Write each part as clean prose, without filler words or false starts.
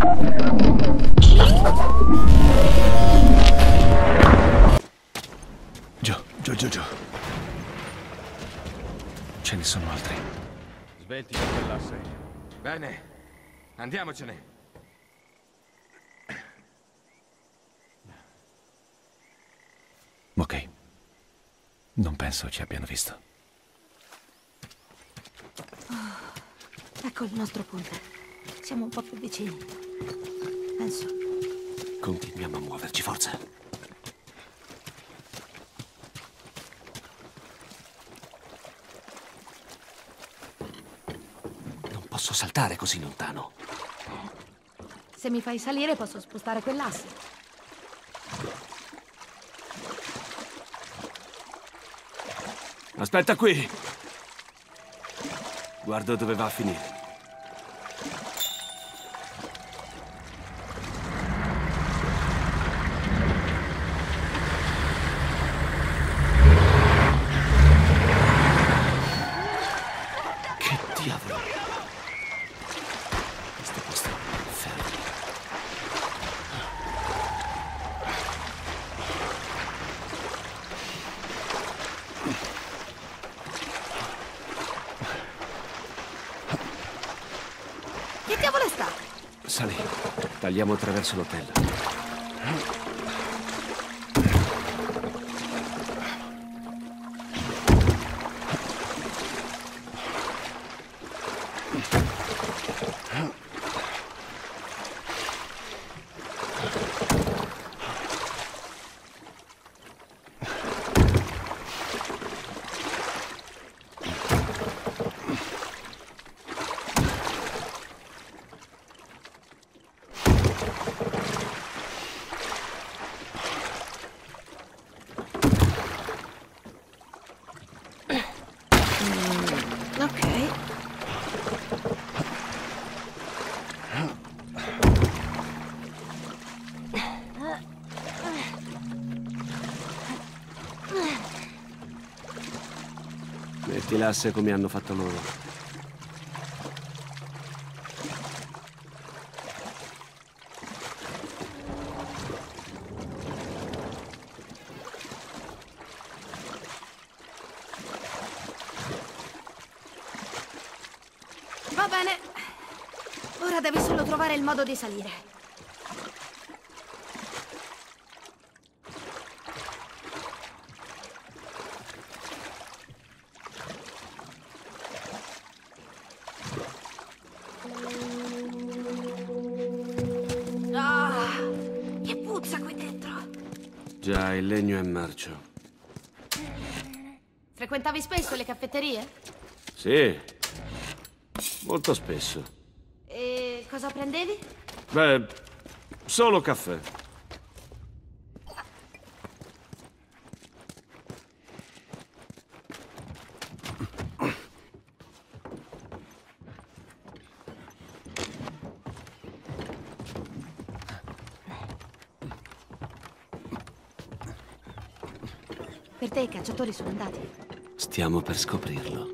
Giù. Ce ne sono altri. Svelti per quell'asse. Bene, andiamocene. Ok. Non penso ci abbiano visto. Ecco il nostro punto. Siamo un po' più vicini. Penso. Continuiamo a muoverci, forza. Non posso saltare così lontano. Se mi fai salire posso spostare quell'asse. Aspetta qui. Guardo dove va a finire. Che diavolo? Questo posto è un inferno. Che diavolo è stato? Sali, tagliamo attraverso l'hotel. Ok. Metti l'asse come hanno fatto loro. Va bene. Ora devi solo trovare il modo di salire. Ah, che puzza qui dentro. Già, il legno è marcio. Frequentavi spesso le caffetterie? Sì, molto spesso. E cosa prendevi? Beh, solo caffè. Per te i cacciatori sono andati. Stiamo per scoprirlo.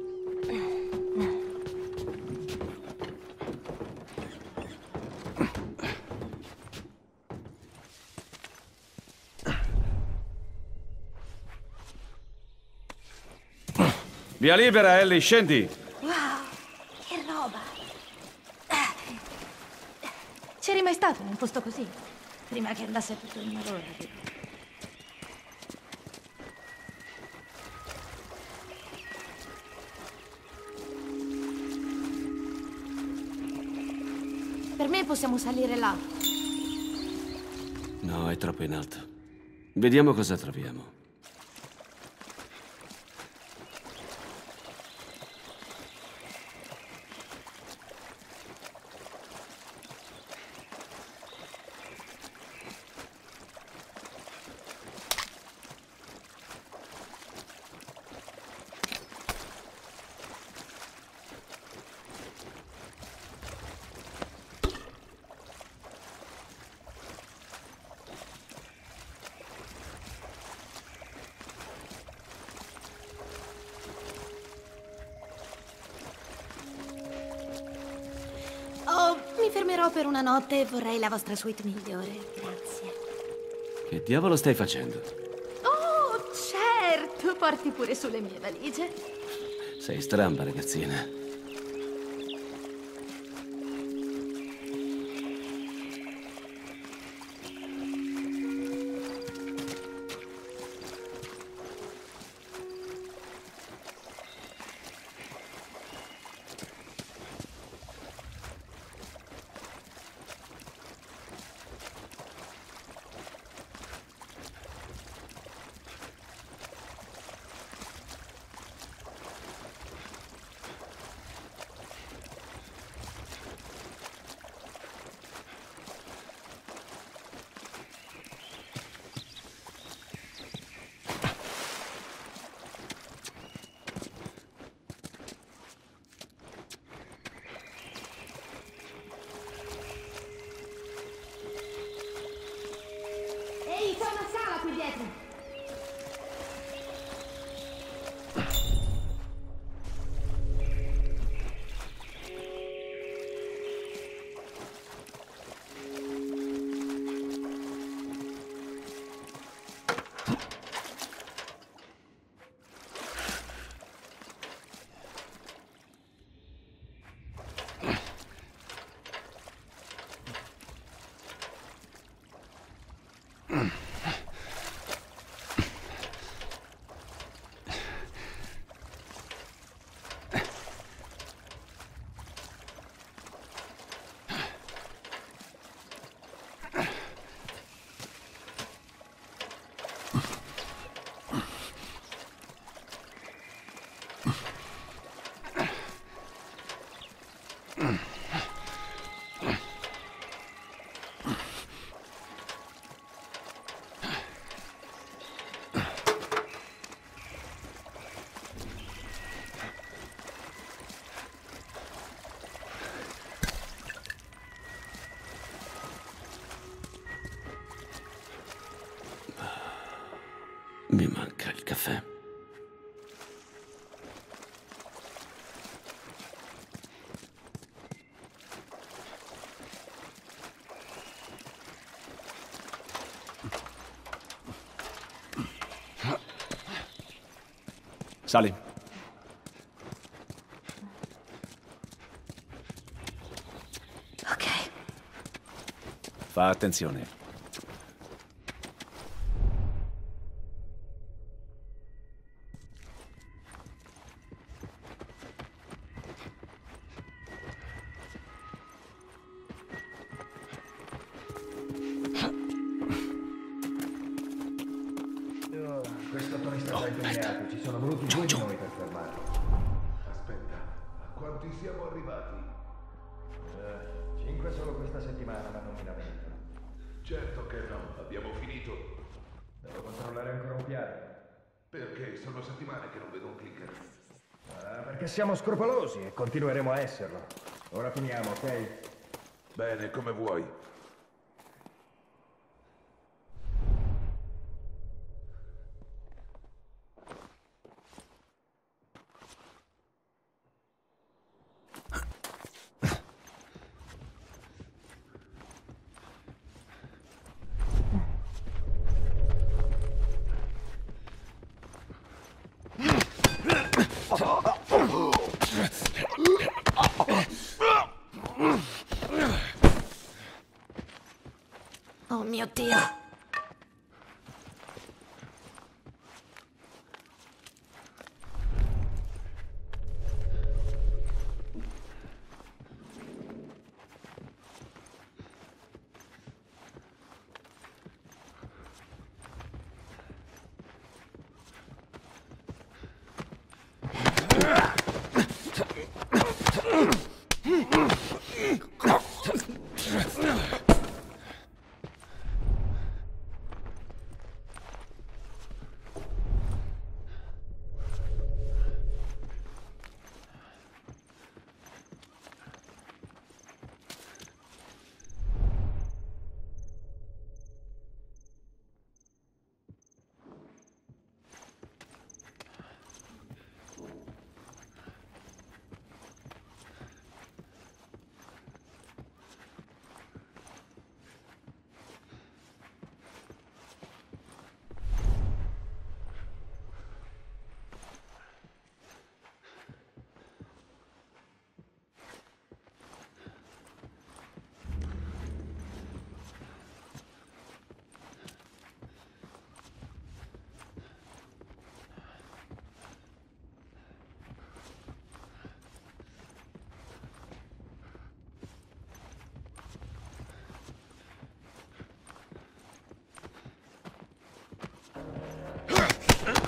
Via libera, Ellie, scendi! Wow, che roba! C'eri mai stato in un posto così? Prima che andasse tutto in malore. Per me possiamo salire là. No, è troppo in alto. Vediamo cosa troviamo. ospiterò per una notte e vorrei la vostra suite migliore. Grazie. Che diavolo stai facendo? Oh, certo! Porti pure sulle mie valigie. Sei stramba, ragazzina. Ehi, c'è una sala qui dietro! Mi manca il caffè. Sali. Ok. Fa attenzione. Questo Tony sta già impegnato, ci sono voluti due di noi per fermarlo. Aspetta, a quanti siamo arrivati? 5 solo questa settimana, ma non mi lamento. Certo che no, abbiamo finito. Devo controllare ancora un piano. Perché sono settimane che non vedo un clicker. Perché siamo scrupolosi e continueremo a esserlo. Ora finiamo, ok? Bene, come vuoi. Oh mio Dio!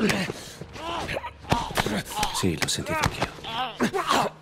Sì, l'ho sentito anch'io.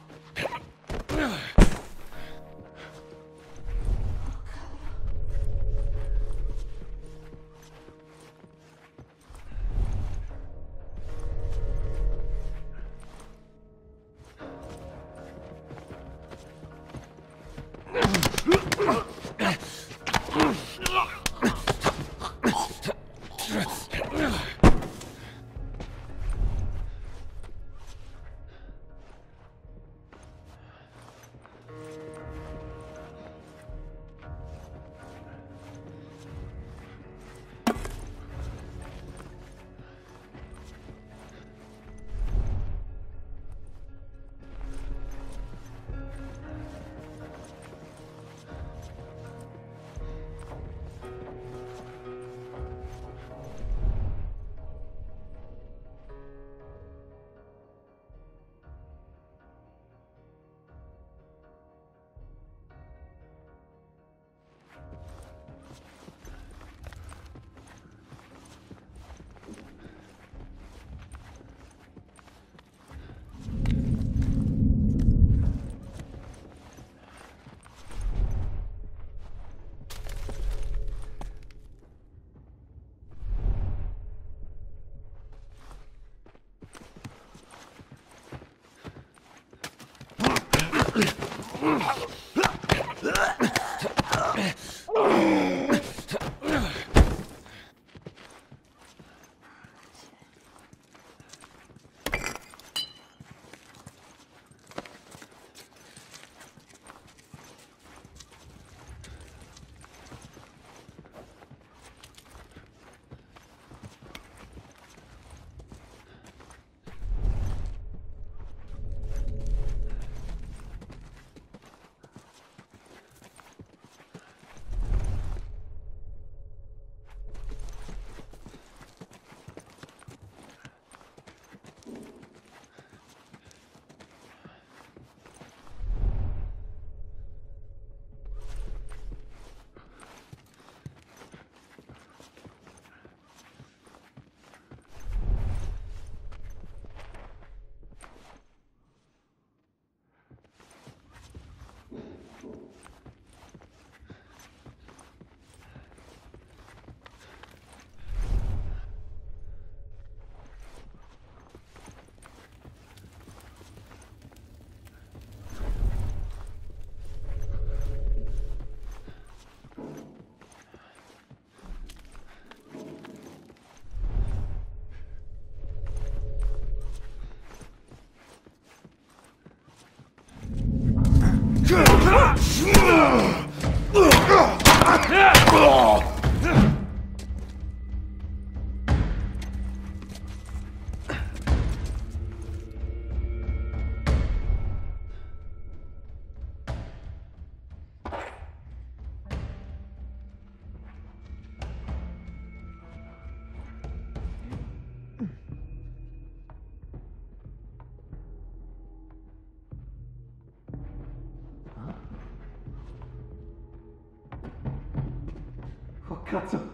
Oh, cazzo!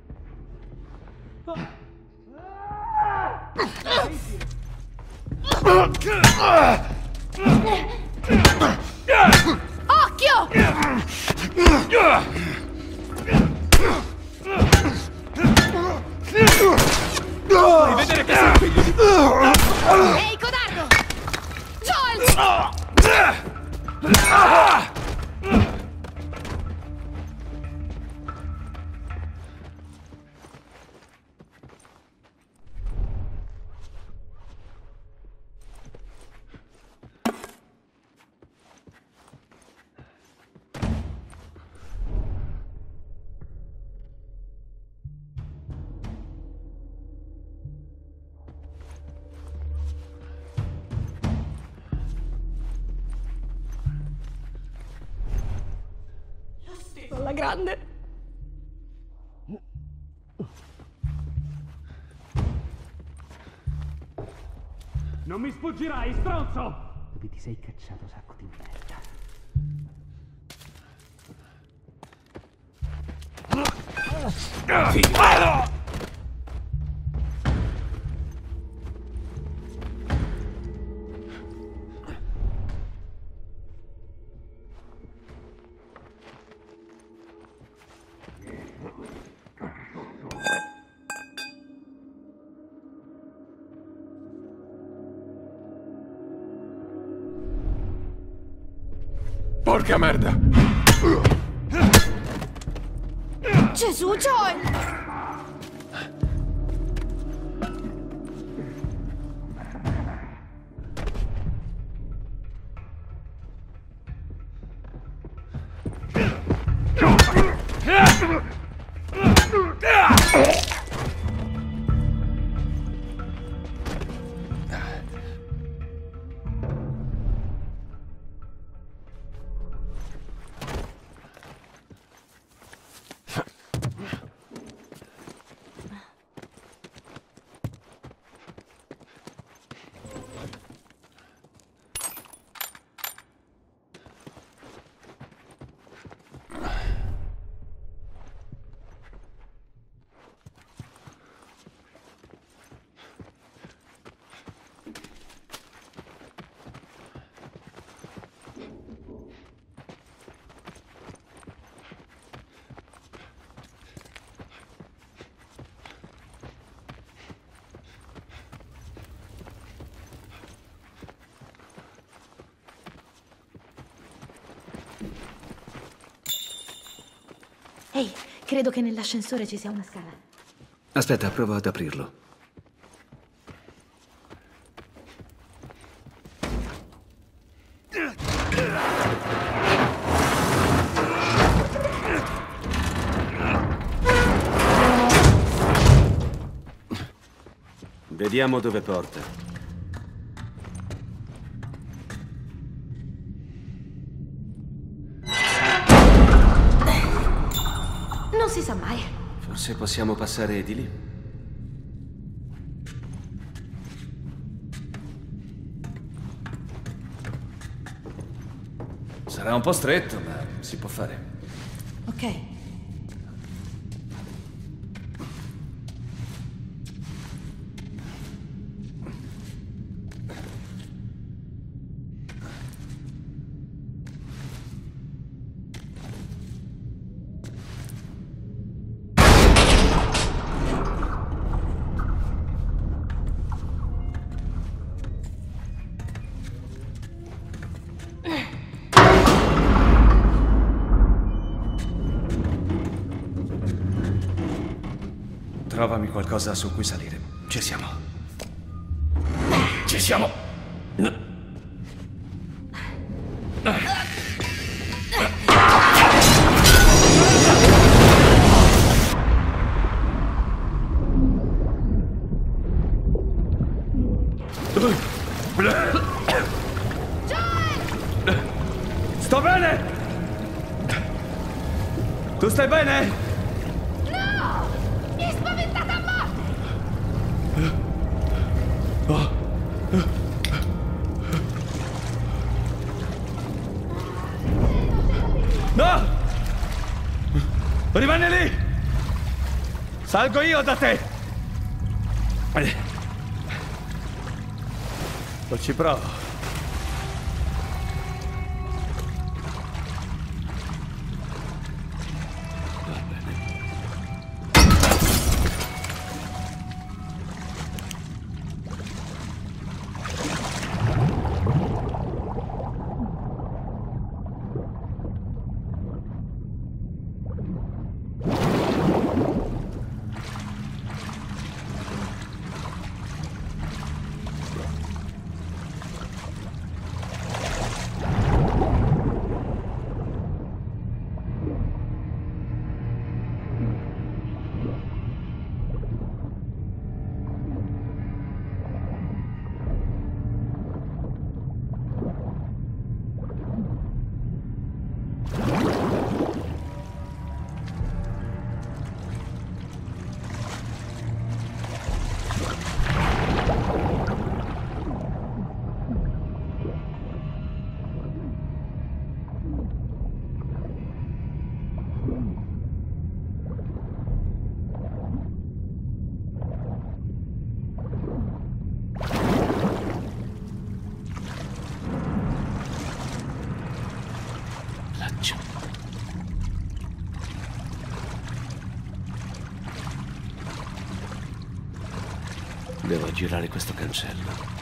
Occhio! Devi vedere che sei figlio di... Ehi, codardo! Joel! Alla grande. Non mi sfuggirai, stronzo! Dove ti sei cacciato, sacco di merda? Porca merda! Gesù, Joel! Ehi, credo che nell'ascensore ci sia una scala. Aspetta, provo ad aprirlo. Vediamo dove porta. Non si sa mai. Forse possiamo passare di lì? Sarà un po' stretto, ma si può fare. Ok. Trovami qualcosa su cui salire. Ci siamo. Ci siamo. Sto bene? Tu stai bene? Mi hai spaventato a morte! No! Rimani lì! Salgo io da te! Non ci provo. Devo aggirare questo cancello.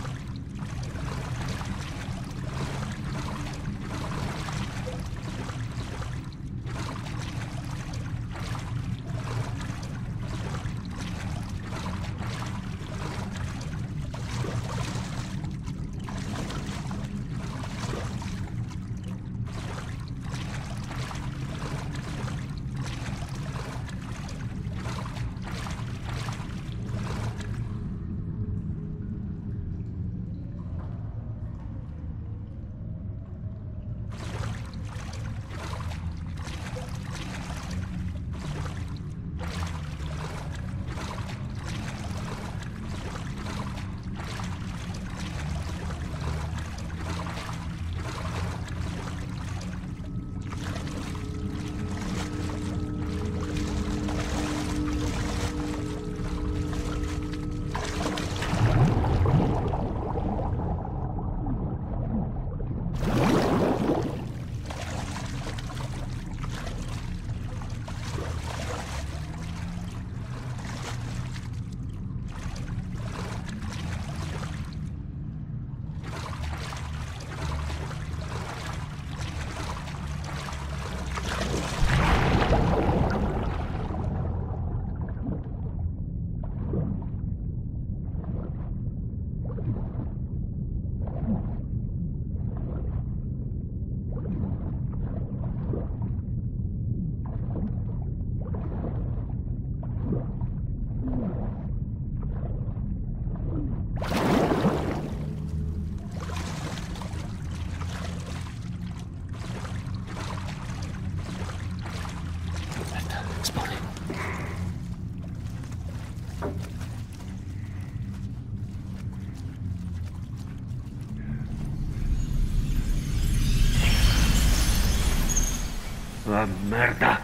Ah, merda!